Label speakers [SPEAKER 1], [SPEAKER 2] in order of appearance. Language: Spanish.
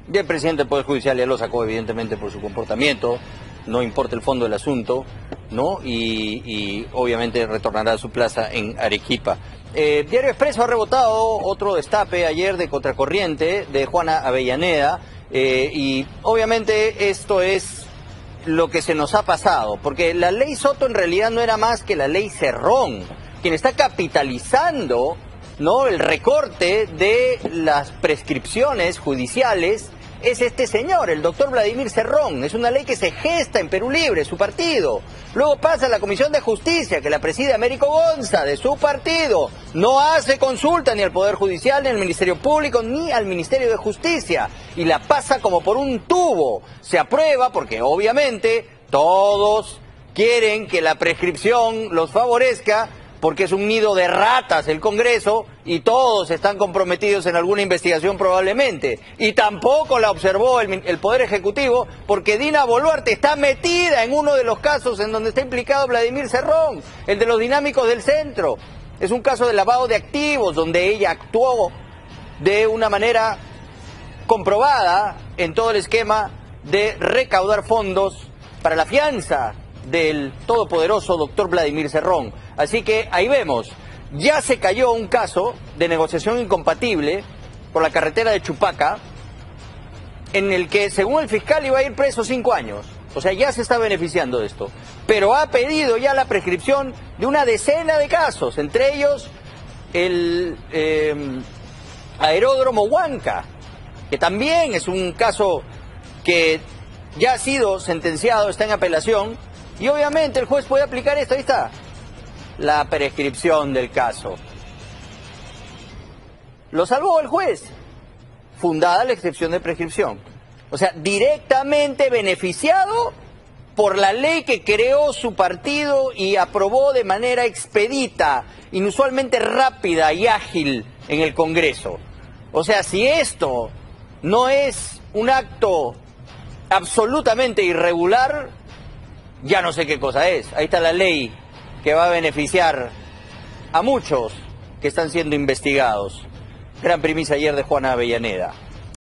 [SPEAKER 1] Y el presidente del Poder Judicial ya lo sacó evidentemente por su comportamiento, no importa el fondo del asunto, ¿no? Y obviamente retornará a su plaza en Arequipa. Diario Expreso ha rebotado otro destape ayer de Contracorriente de Juana Avellaneda y obviamente esto es lo que se nos ha pasado, porque la ley Soto en realidad no era más que la ley Cerrón, quien está capitalizando, ¿no?, el recorte de las prescripciones judiciales. Es este señor, el doctor Vladimir Cerrón. Es una ley que se gesta en Perú Libre, su partido. Luego pasa a la Comisión de Justicia, que la preside Américo Gonza, de su partido. No hace consulta ni al Poder Judicial, ni al Ministerio Público, ni al Ministerio de Justicia. Y la pasa como por un tubo. Se aprueba porque obviamente todos quieren que la prescripción los favorezca, porque es un nido de ratas el Congreso y todos están comprometidos en alguna investigación probablemente. Y tampoco la observó el Poder Ejecutivo, porque Dina Boluarte está metida en uno de los casos en donde está implicado Vladimir Cerrón, el de los dinámicos del centro. Es un caso de lavado de activos donde ella actuó de una manera comprobada en todo el esquema de recaudar fondos para la fianza del todopoderoso doctor Vladimir Cerrón. Así que ahí vemos, ya se cayó un caso de negociación incompatible por la carretera de Chupaca, en el que según el fiscal iba a ir preso 5 años. O sea, ya se está beneficiando de esto. Pero ha pedido ya la prescripción de una decena de casos, entre ellos el aeródromo Huanca, que también es un caso que ya ha sido sentenciado, está en apelación. Y obviamente el juez puede aplicar esto, ahí está, la prescripción del caso. Lo salvó el juez, fundada la excepción de prescripción. O sea, directamente beneficiado por la ley que creó su partido y aprobó de manera expedita, inusualmente rápida y ágil en el Congreso. O sea, si esto no es un acto absolutamente irregular, ya no sé qué cosa es. Ahí está la ley que va a beneficiar a muchos que están siendo investigados. Gran primicia ayer de Juana Avellaneda.